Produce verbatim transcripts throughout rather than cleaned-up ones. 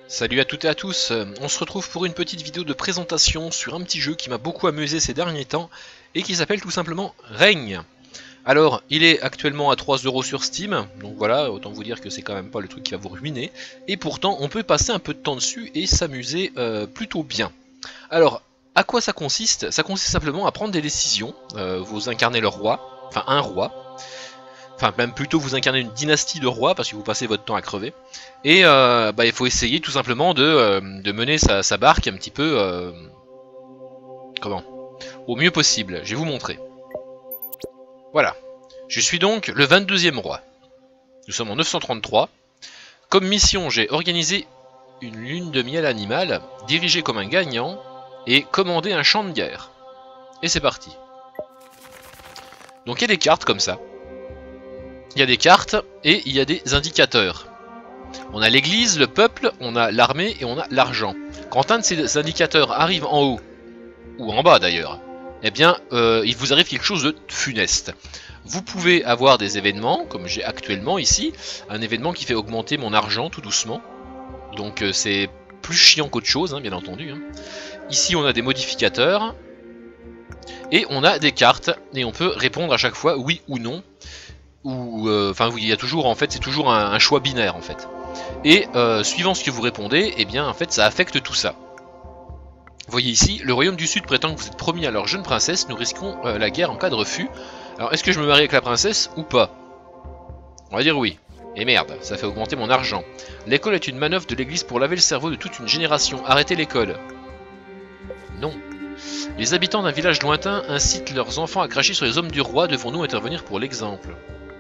Salut à toutes et à tous, on se retrouve pour une petite vidéo de présentation sur un petit jeu qui m'a beaucoup amusé ces derniers temps et qui s'appelle tout simplement Règne. Alors, il est actuellement à trois euros sur Steam, donc voilà, autant vous dire que c'est quand même pas le truc qui va vous ruiner, et pourtant on peut passer un peu de temps dessus et s'amuser euh, plutôt bien. Alors, à quoi ça consiste? Ça consiste simplement à prendre des décisions, euh, vous incarnez le roi, enfin un roi, enfin même plutôt vous incarnez une dynastie de rois parce que vous passez votre temps à crever, et euh, bah, il faut essayer tout simplement de, euh, de mener sa, sa barque un petit peu euh, comment au mieux possible. Je vais vous montrer. Voilà, je suis donc le vingt-deuxième roi, nous sommes en neuf cent trente-trois. Comme mission, j'ai organisé une lune de miel animale, dirigé comme un gagnant et commandé un champ de guerre. Et c'est parti. Donc il y a des cartes comme ça. Il y a des cartes et il y a des indicateurs. On a l'église, le peuple, on a l'armée et on a l'argent. Quand un de ces indicateurs arrive en haut, ou en bas d'ailleurs, eh bien euh, il vous arrive quelque chose de funeste. Vous pouvez avoir des événements, comme j'ai actuellement ici, un événement qui fait augmenter mon argent tout doucement. Donc euh, c'est plus chiant qu'autre chose, hein, bien entendu. Hein. Ici on a des modificateurs, et on a des cartes, et on peut répondre à chaque fois oui ou non. Ou enfin euh, il y a toujours en fait c'est toujours un, un choix binaire en fait. Et euh, suivant ce que vous répondez, eh bien en fait ça affecte tout ça. Vous voyez ici, le royaume du sud prétend que vous êtes promis à leur jeune princesse, nous risquons euh, la guerre en cas de refus. Alors est-ce que je me marie avec la princesse ou pas? On va dire oui. Et merde, ça fait augmenter mon argent. L'école est une manœuvre de l'église pour laver le cerveau de toute une génération. Arrêtez l'école. Non. Les habitants d'un village lointain incitent leurs enfants à cracher sur les hommes du roi, devons-nous intervenir pour l'exemple?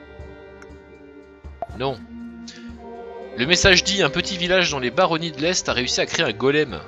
Non. Le message dit, un petit village dans les baronnies de l'Est a réussi à créer un golem.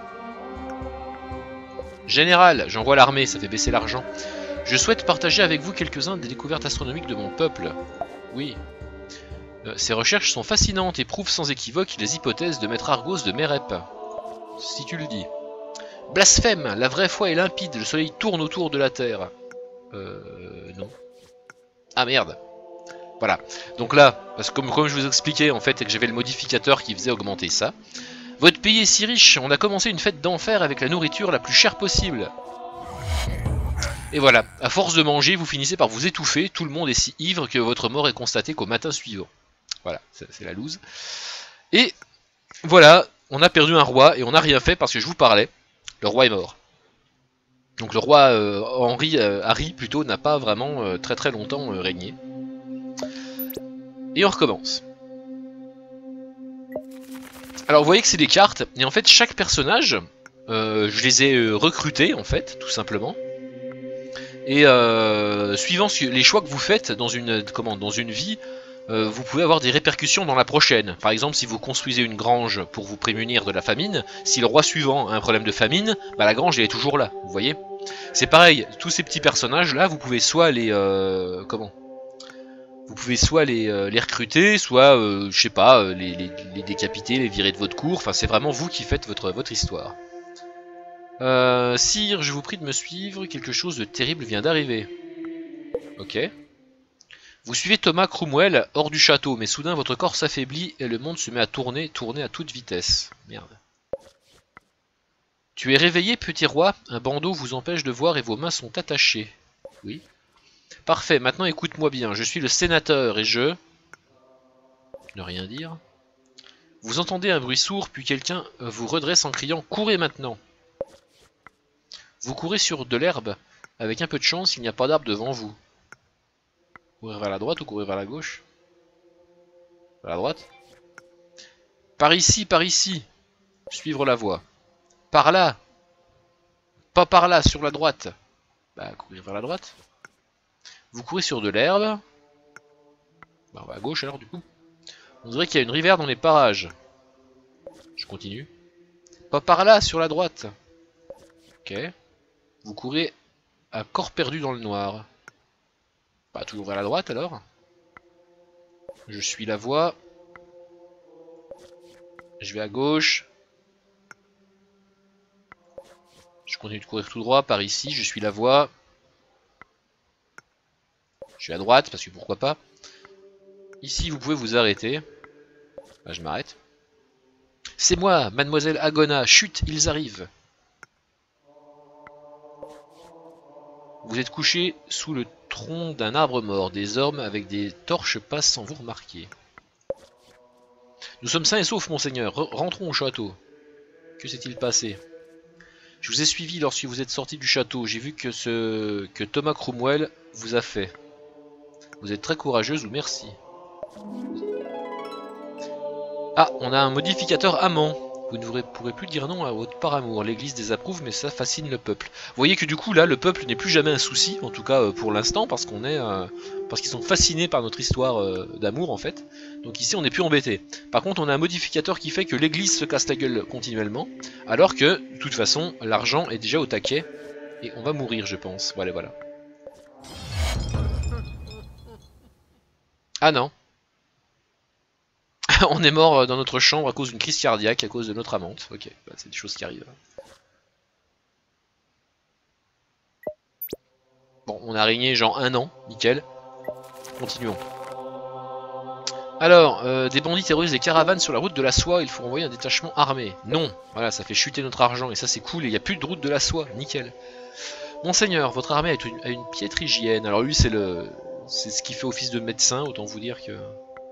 Général, j'envoie l'armée, ça fait baisser l'argent. Je souhaite partager avec vous quelques-uns des découvertes astronomiques de mon peuple. Oui. Euh, ces recherches sont fascinantes et prouvent sans équivoque les hypothèses de Maître Argos de Mérep. Si tu le dis. Blasphème, la vraie foi est limpide, le soleil tourne autour de la Terre. Euh... Non. Ah merde. Voilà, donc là, parce que comme, comme je vous expliquais en fait, et que j'avais le modificateur qui faisait augmenter ça. Votre pays est si riche, on a commencé une fête d'enfer avec la nourriture la plus chère possible. Et voilà, à force de manger, vous finissez par vous étouffer, tout le monde est si ivre que votre mort est constatée qu'au matin suivant. Voilà, c'est la loose. Et voilà, on a perdu un roi et on n'a rien fait parce que je vous parlais, le roi est mort. Donc le roi euh, Henri, euh, Harry plutôt, n'a pas vraiment euh, très très longtemps euh, régné. Et on recommence. Alors vous voyez que c'est des cartes, et en fait chaque personnage, euh, je les ai euh, recrutés en fait, tout simplement. Et euh, suivant les choix que vous faites dans une, comment, dans une vie, euh, vous pouvez avoir des répercussions dans la prochaine. Par exemple, si vous construisez une grange pour vous prémunir de la famine, si le roi suivant a un problème de famine, bah la grange elle est toujours là, vous voyez. C'est pareil, tous ces petits personnages là, vous pouvez soit les... Euh, comment Vous pouvez soit les, euh, les recruter, soit, euh, je sais pas, euh, les, les, les décapiter, les virer de votre cour. Enfin, c'est vraiment vous qui faites votre, votre histoire. Euh, Sire, je vous prie de me suivre. Quelque chose de terrible vient d'arriver. Ok. Vous suivez Thomas Cromwell hors du château, mais soudain votre corps s'affaiblit et le monde se met à tourner, tourner à toute vitesse. Merde. Tu es réveillé, petit roi. Un bandeau vous empêche de voir et vos mains sont attachées. Oui. Parfait, maintenant écoute-moi bien, je suis le sénateur et je... Ne rien dire. Vous entendez un bruit sourd, puis quelqu'un vous redresse en criant « Courez maintenant !» Vous courez sur de l'herbe. Avec un peu de chance, il n'y a pas d'arbre devant vous. Courir vers la droite ou courir vers la gauche? Vers la droite. Par ici, par ici. Suivre la voie. Par là. Pas par là, sur la droite. Bah, courir vers la droite. Vous courez sur de l'herbe. Bah, on va à gauche alors du coup. On dirait qu'il y a une rivière dans les parages. Je continue. Pas par là, sur la droite. Ok. Vous courez à corps perdu dans le noir. Bah, toujours vers la droite alors. Je suis la voie. Je vais à gauche. Je continue de courir tout droit par ici. Je suis la voie. Je suis à droite, parce que pourquoi pas. Ici, vous pouvez vous arrêter. Là, je m'arrête. C'est moi, mademoiselle Agona. Chut, ils arrivent. Vous êtes couché sous le tronc d'un arbre mort. Des hommes avec des torches passent sans vous remarquer. Nous sommes sains et saufs, monseigneur. Re rentrons au château. Que s'est-il passé? Je vous ai suivi lorsque vous êtes sorti du château. J'ai vu que ce que Thomas Cromwell vous a fait. Vous êtes très courageuse, ou merci. Ah, on a un modificateur amant. Vous ne pourrez plus dire non à votre paramour. L'église désapprouve, mais ça fascine le peuple. Vous voyez que du coup, là, le peuple n'est plus jamais un souci, en tout cas euh, pour l'instant, parce qu'on est, euh, parce qu'ils sont fascinés par notre histoire euh, d'amour, en fait. Donc ici, on n'est plus embêté. Par contre, on a un modificateur qui fait que l'église se casse la gueule continuellement, alors que, de toute façon, l'argent est déjà au taquet, et on va mourir, je pense. Voilà, voilà. Ah non. On est mort dans notre chambre à cause d'une crise cardiaque, à cause de notre amante. Ok, bah, c'est des choses qui arrivent. Bon, on a régné genre un an, nickel. Continuons. Alors, euh, des bandits terrorisent des caravanes sur la route de la soie, il faut envoyer un détachement armé. Non, voilà, ça fait chuter notre argent, et ça c'est cool, et il n'y a plus de route de la soie, nickel. Monseigneur, votre armée a une, a une piètre hygiène. Alors lui, c'est le, c'est ce qui fait office de médecin, autant vous dire que...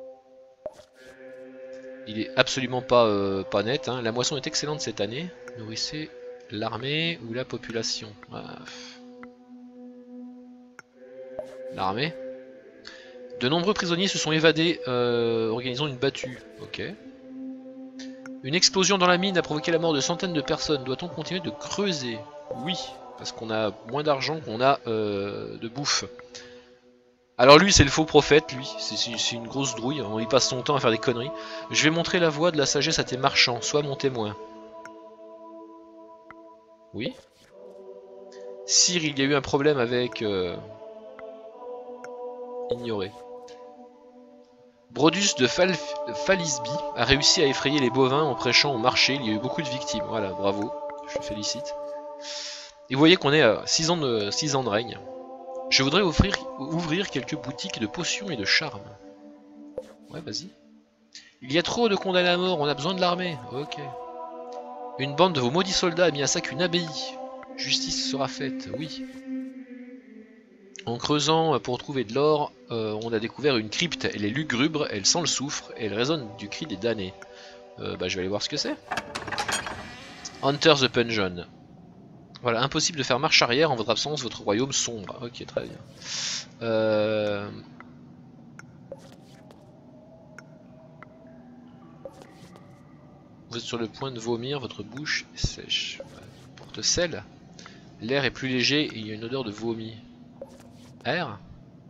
Il est absolument pas, euh, pas net. Hein. La moisson est excellente cette année. Nourrissez l'armée ou la population. Ah. L'armée. De nombreux prisonniers se sont évadés, euh, organisant une battue. Ok. Une explosion dans la mine a provoqué la mort de centaines de personnes. Doit-on continuer de creuser? Oui, parce qu'on a moins d'argent qu'on a euh, de bouffe. Alors lui c'est le faux prophète, lui, c'est une grosse drouille, on y passe son temps à faire des conneries. Je vais montrer la voie de la sagesse à tes marchands, sois mon témoin. Oui. Sire, il y a eu un problème avec... Euh... Ignoré. Brodus de Fal Falisby a réussi à effrayer les bovins en prêchant au marché, il y a eu beaucoup de victimes. Voilà, bravo, je félicite. Et vous voyez qu'on est à six ans de, six ans de règne. Je voudrais offrir, ouvrir quelques boutiques de potions et de charmes. Ouais, vas-y. Il y a trop de condamnés à mort, on a besoin de l'armée. Ok. Une bande de vos maudits soldats a mis à sac une abbaye. Justice sera faite, oui. En creusant pour trouver de l'or, euh, on a découvert une crypte. Elle est lugubre, elle sent le soufre, et elle résonne du cri des damnés. Euh, bah, je vais aller voir ce que c'est. Enter the Pungeon. Voilà, impossible de faire marche arrière en votre absence, votre royaume sombre. Ok, très bien. Euh... Vous êtes sur le point de vomir, votre bouche est sèche. Porte sel. L'air est plus léger et il y a une odeur de vomi. Air.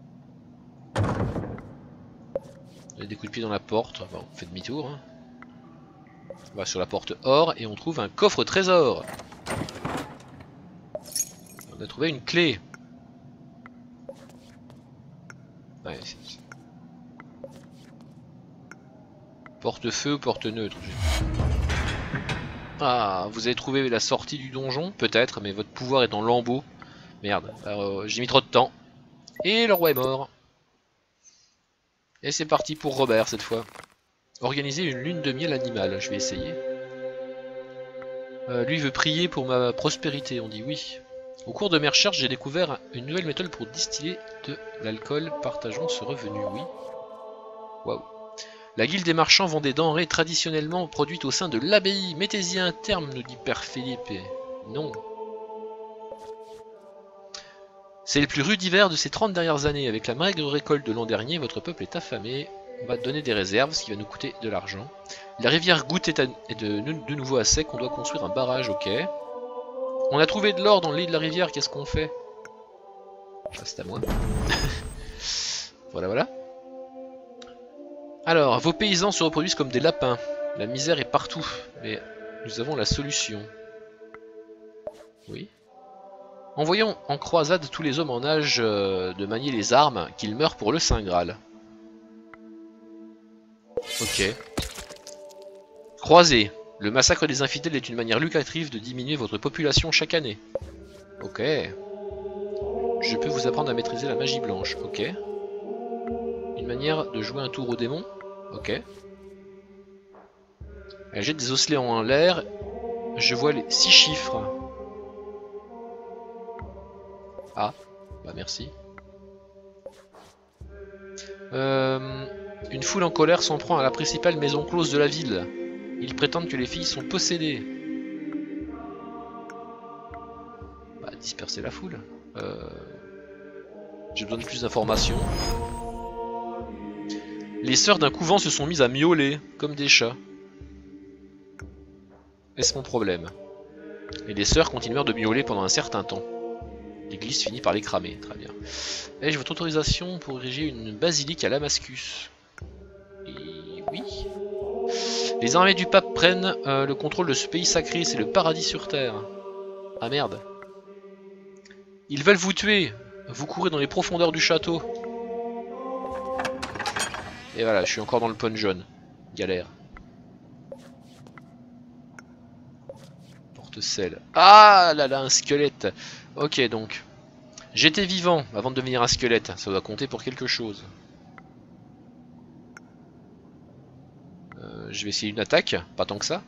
Il y a des coups de pied dans la porte. Bon, on fait demi-tour. Hein. On va sur la porte or et on trouve un coffre trésor. On a trouvé une clé. Ouais, porte-feu ou porte-neutre. Ah, vous avez trouvé la sortie du donjon? Peut-être, mais votre pouvoir est en lambeaux. Merde, euh, j'ai mis trop de temps. Et le roi est mort. Et c'est parti pour Robert cette fois. Organiser une lune de miel animale, je vais essayer. Euh, lui veut prier pour ma prospérité, on dit oui. Au cours de mes recherches, j'ai découvert une nouvelle méthode pour distiller de l'alcool. Partageons ce revenu, oui. Waouh. La guilde des marchands vend des denrées traditionnellement produites au sein de l'abbaye. Mettez-y un terme, nous dit Père Philippe. Non. C'est le plus rudimentaire de ces trente dernières années. Avec la maigre récolte de l'an dernier, votre peuple est affamé. On va donner des réserves, ce qui va nous coûter de l'argent. La rivière Goutte est, à, est de, de nouveau à sec. On doit construire un barrage, ok. On a trouvé de l'or dans le lit de la rivière, qu'est-ce qu'on fait? Ça c'est à moi. Voilà, voilà. Alors, vos paysans se reproduisent comme des lapins. La misère est partout, mais nous avons la solution. Oui. Envoyons en croisade tous les hommes en âge de manier les armes, qu'ils meurent pour le Saint Graal. Ok. Croisez. Le massacre des infidèles est une manière lucrative de diminuer votre population chaque année. Ok. Je peux vous apprendre à maîtriser la magie blanche. Ok. Une manière de jouer un tour au démon. Ok. Elle jette des osselets en l'air. Je vois les six chiffres. Ah, bah merci. Euh, une foule en colère s'en prend à la principale maison close de la ville. Ils prétendent que les filles sont possédées. Bah, disperser la foule. Euh, J'ai besoin de plus d'informations. Les sœurs d'un couvent se sont mises à miauler, comme des chats. Est-ce mon problème? Et les sœurs continuèrent de miauler pendant un certain temps. L'église finit par les cramer, très bien. Ai-je votre autorisation pour ériger une basilique à Damascus? Et oui. Les armées du pape prennent euh, le contrôle de ce pays sacré, c'est le paradis sur terre. Ah merde. Ils veulent vous tuer. Vous courez dans les profondeurs du château. Et voilà, je suis encore dans le pun jaune. Galère. Porte-sel. Ah là là, un squelette. Ok, donc. J'étais vivant avant de devenir un squelette. Ça doit compter pour quelque chose. Euh, je vais essayer une attaque. Pas tant que ça.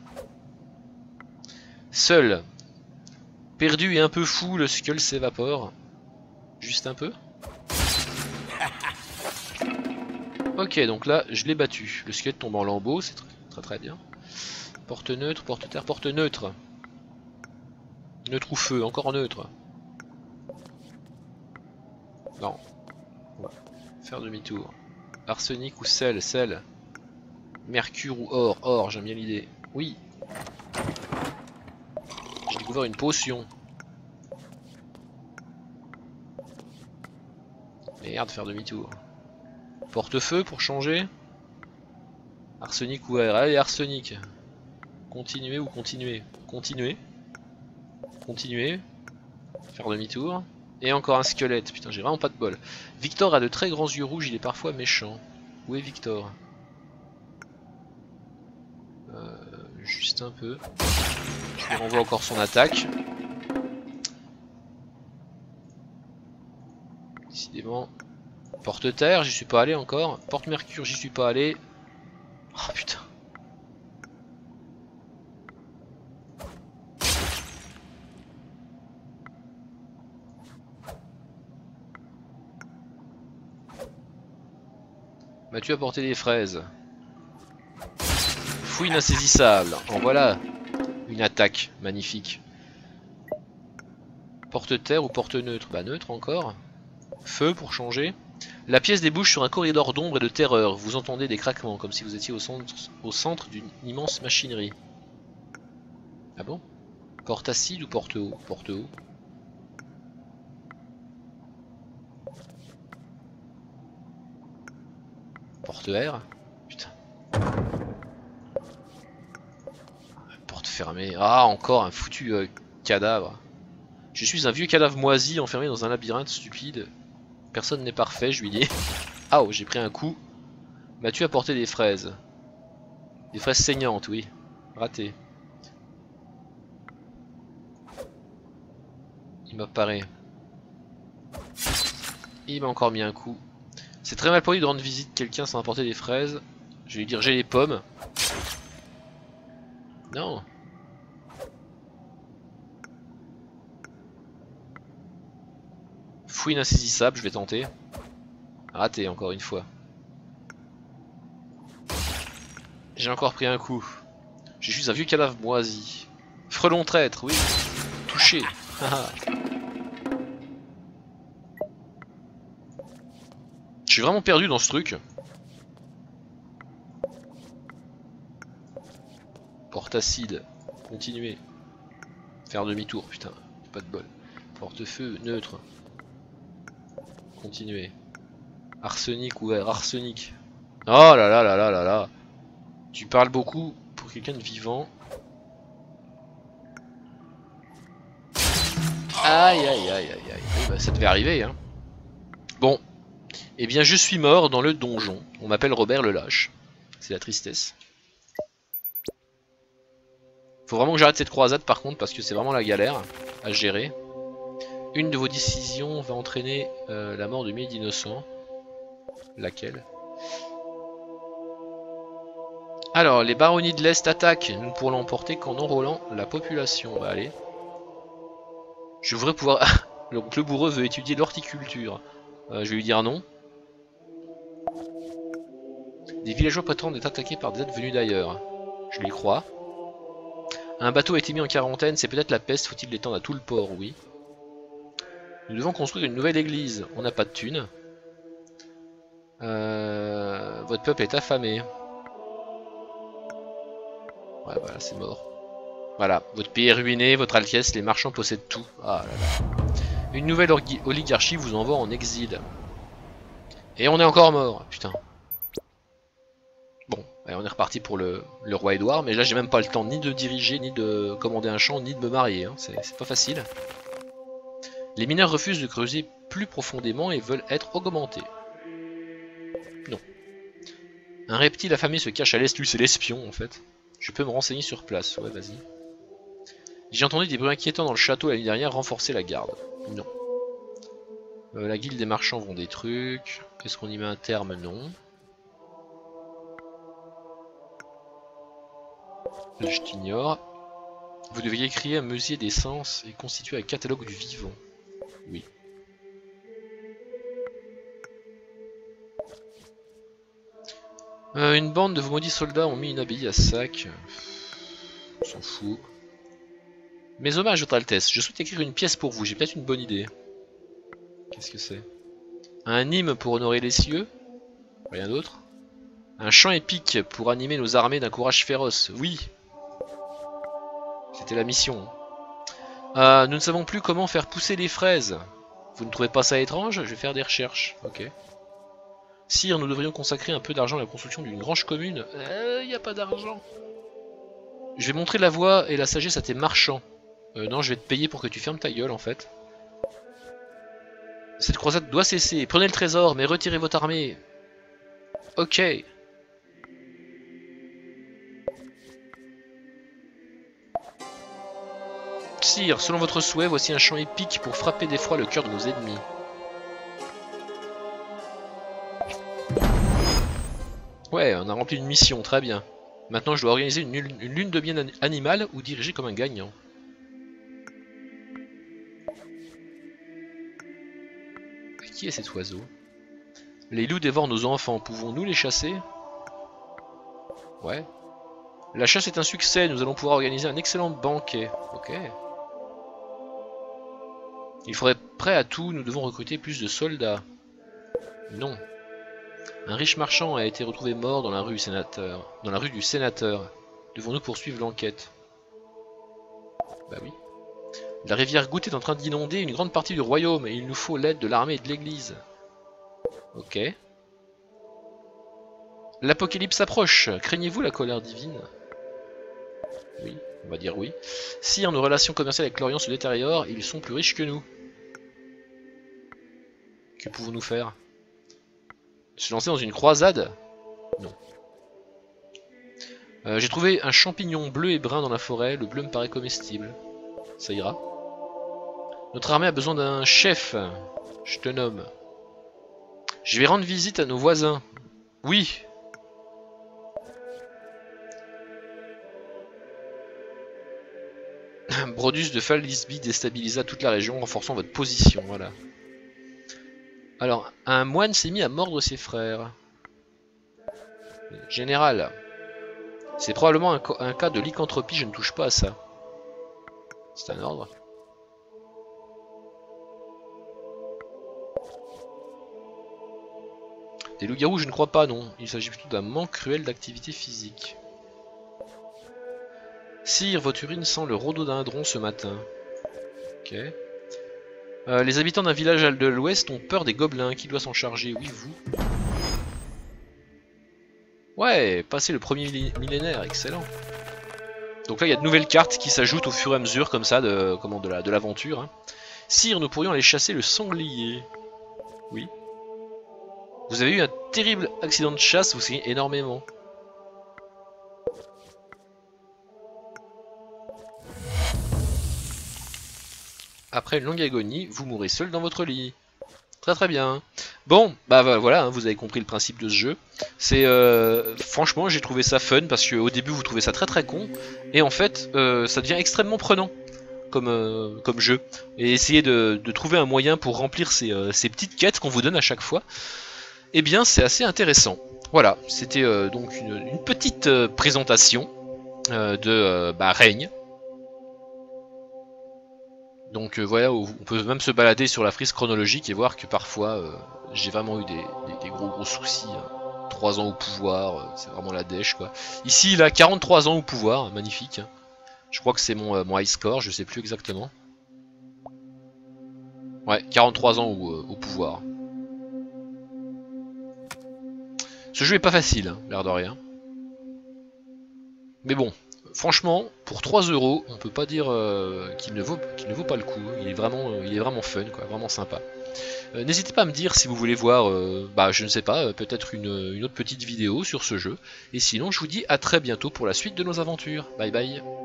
Seul. Perdu et un peu fou, le skull s'évapore. Juste un peu. Ok, donc là, je l'ai battu. Le squelette tombe en lambeaux, c'est très, très très bien. Porte neutre, porte terre, porte neutre. Neutre ou feu, encore neutre. Non. On va faire demi-tour. Arsenic ou sel, sel. Mercure ou or, or, j'aime bien l'idée. Oui. J'ai découvert une potion. Merde, faire demi-tour. Porte-feu pour changer. Arsenic ou air. Allez, arsenic. Continuer ou continuer. Continuer. Continuer. Faire demi-tour. Et encore un squelette. Putain, j'ai vraiment pas de bol. Victor a de très grands yeux rouges, il est parfois méchant. Où est Victor? euh, Juste un peu. Je lui renvoie encore son attaque. Décidément. Porte-terre, j'y suis pas allé encore. Porte-mercure, j'y suis pas allé. Oh putain. M'as-tu apporté des fraises? Fouine insaisissable. En voilà une attaque magnifique. Porte-terre ou porte-neutre? Bah neutre encore. Feu pour changer. La pièce débouche sur un corridor d'ombre et de terreur. Vous entendez des craquements, comme si vous étiez au centre, au centre d'une immense machinerie. Ah bon? Porte acide ou porte haut? Porte haut. Porte air. Putain. Porte fermée. Ah, encore un foutu euh, cadavre. Je suis un vieux cadavre moisi enfermé dans un labyrinthe stupide. Personne n'est parfait, je lui dis. Ah, oh, j'ai pris un coup. M'as-tu apporté des fraises? Des fraises saignantes, oui. Raté. Il m'apparaît. Il m'a encore mis un coup. C'est très mal poli de rendre visite quelqu'un sans apporter des fraises. Je vais lui dire j'ai les pommes. Non. Fouine insaisissable, je vais tenter. Raté encore une fois. J'ai encore pris un coup. Je suis un vieux cadavre moisi. Frelon traître, oui. Touché. Je suis vraiment perdu dans ce truc. Porte acide. Continuer. Faire demi-tour, putain. Pas de bol. Porte-feu, neutre. Continuer. Arsenic ouvert, arsenic. Oh là là là là là là. Tu parles beaucoup pour quelqu'un de vivant. Aïe aïe aïe aïe aïe. Bah, ça devait arriver hein. Bon. Eh bien je suis mort dans le donjon. On m'appelle Robert le Lâche. C'est la tristesse. Faut vraiment que j'arrête cette croisade par contre parce que c'est vraiment la galère à gérer. Une de vos décisions va entraîner euh, la mort de milliers d'innocents. Laquelle? Alors, les baronnies de l'Est attaquent. Nous ne pourrons l'emporter qu'en enrôlant la population. Bah allez. Je voudrais pouvoir... Donc, le bourreau veut étudier l'horticulture. Euh, je vais lui dire non. Des villageois prétendent être attaqués par des êtres venus d'ailleurs. Je lui crois. Un bateau a été mis en quarantaine, c'est peut-être la peste, faut-il l'étendre à tout le port? Oui. Nous devons construire une nouvelle église. On n'a pas de thunes. Euh... Votre peuple est affamé. Ouais, voilà, c'est mort. Voilà, votre pays est ruiné, votre Altesse, les marchands possèdent tout. Ah là là. Une nouvelle oligarchie vous envoie en exil. Et on est encore mort, putain. Bon, allez, on est reparti pour le, le roi Édouard, mais là j'ai même pas le temps ni de diriger, ni de commander un champ, ni de me marier. Hein. C'est pas facile. Les mineurs refusent de creuser plus profondément et veulent être augmentés. Non. Un reptile affamé se cache à l'est, lui c'est l'espion en fait. Je peux me renseigner sur place, ouais vas-y. J'ai entendu des bruits inquiétants dans le château la nuit dernière, renforcer la garde. Non. Euh, la guilde des marchands vend des trucs. Est-ce qu'on y met un terme? Non. Je t'ignore. Vous devriez créer un musée des sens et constituer un catalogue du vivant. Oui. Euh, une bande de vos maudits soldats ont mis une abbaye à sac. On s'en fout. Mes hommages, votre Altesse. Je souhaite écrire une pièce pour vous. J'ai peut-être une bonne idée. Qu'est-ce que c'est? Un hymne pour honorer les cieux? Rien d'autre? Un chant épique pour animer nos armées d'un courage féroce? Oui. C'était la mission. Euh, nous ne savons plus comment faire pousser les fraises. Vous ne trouvez pas ça étrange? Je vais faire des recherches. Ok. Sire, nous devrions consacrer un peu d'argent à la construction d'une grange commune. Il euh, n'y a pas d'argent. Je vais montrer la voie et la sagesse à tes marchands. Euh, non, je vais te payer pour que tu fermes ta gueule en fait. Cette croisade doit cesser. Prenez le trésor, mais retirez votre armée. Ok. Sire, selon votre souhait, voici un chant épique pour frapper d'effroi le cœur de nos ennemis. Ouais, on a rempli une mission, très bien. Maintenant, je dois organiser une, une lune de bien animale ou diriger comme un gagnant. Qui est cet oiseau? Les loups dévorent nos enfants, pouvons-nous les chasser? Ouais. La chasse est un succès, nous allons pouvoir organiser un excellent banquet. Ok. Il faudrait prêt à tout, nous devons recruter plus de soldats. Non. Un riche marchand a été retrouvé mort dans la rue sénateur. Dans la rue du sénateur. Devons-nous poursuivre l'enquête? Bah oui. La rivière Goutte est en train d'inonder une grande partie du royaume et il nous faut l'aide de l'armée et de l'église. Ok. L'apocalypse approche. Craignez-vous la colère divine? Oui, on va dire oui. Sire, nos relations commerciales avec l'Orient se détériorent, ils sont plus riches que nous. Que pouvons-nous faire? Se lancer dans une croisade? Non. Euh, J'ai trouvé un champignon bleu et brun dans la forêt, le bleu me paraît comestible. Ça ira. Notre armée a besoin d'un chef. Je te nomme. Je vais rendre visite à nos voisins. Oui. Brodus de Falisby déstabilisa toute la région, renforçant votre position. Voilà. Alors, un moine s'est mis à mordre ses frères. Général. C'est probablement un, un cas de lycanthropie, je ne touche pas à ça. C'est un ordre. Des loups-garous, je ne crois pas, non. Il s'agit plutôt d'un manque cruel d'activité physique. Sire, votre urine sent le rhododendron ce matin. Ok. Euh, les habitants d'un village de l'ouest ont peur des gobelins. Qui doit s'en charger? Oui, vous. Ouais, passer le premier millénaire, excellent. Donc là, il y a de nouvelles cartes qui s'ajoutent au fur et à mesure, comme ça, de, comment, de la, de l'aventure. Hein. Sire, nous pourrions aller chasser le sanglier. Oui. Vous avez eu un terrible accident de chasse, vous saignez énormément. Après une longue agonie, vous mourrez seul dans votre lit. Très très bien. Bon. Bon, bah voilà, hein, vous avez compris le principe de ce jeu. C'est euh, franchement, j'ai trouvé ça fun parce qu'au début vous trouvez ça très très con, et en fait, euh, ça devient extrêmement prenant comme euh, comme jeu. Et essayer de, de trouver un moyen pour remplir ces, euh, ces petites quêtes qu'on vous donne à chaque fois, eh bien, c'est assez intéressant. Voilà, c'était euh, donc une, une petite euh, présentation euh, de euh, bah, Règne. Donc euh, voilà, on peut même se balader sur la frise chronologique et voir que parfois euh, j'ai vraiment eu des, des, des gros gros soucis. Hein. trois ans au pouvoir, euh, c'est vraiment la dèche quoi. Ici il a quarante-trois ans au pouvoir, magnifique. Hein. Je crois que c'est mon, euh, mon high score, je sais plus exactement. Ouais, quarante-trois ans au, euh, au pouvoir. Ce jeu est pas facile, hein, l'air de rien. Mais bon, franchement, pour trois euros, on peut pas dire euh, qu'il ne, vaut, qu'il ne vaut pas le coup. Il est vraiment, euh, il est vraiment fun, quoi, vraiment sympa. Euh, N'hésitez pas à me dire si vous voulez voir, euh, bah je ne sais pas, euh, peut-être une, une autre petite vidéo sur ce jeu. Et sinon, je vous dis à très bientôt pour la suite de nos aventures. Bye bye.